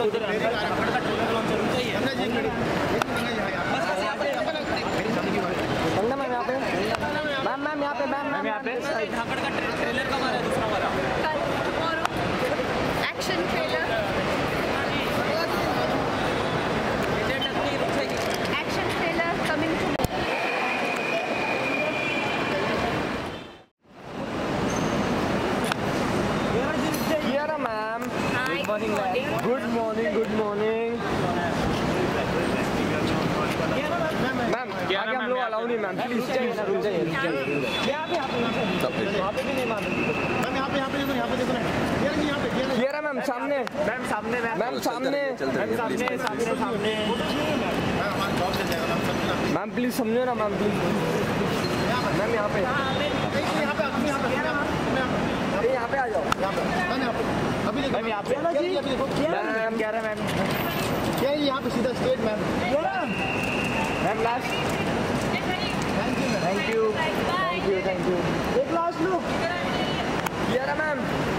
Trailer कब आ रहा है दूसरा वाला? Action trailer coming to Kiara ma'am. Hi. Good morning. Good morning. Ma'am आगे हम लोग अलाउ नहीं मैम, प्लीज रुक जाइए। कियारा मैम सामने, मैम सामने, मैम प्लीज समझो ना मैम, प्लीज मैम यहाँ पे आ जाओ। मैम यहाँ पे मैम क्या रहा मैम, क्या यहाँ पे सीधा straight ma'am last. Thank you एक लास्ट लुक कियारा मैम।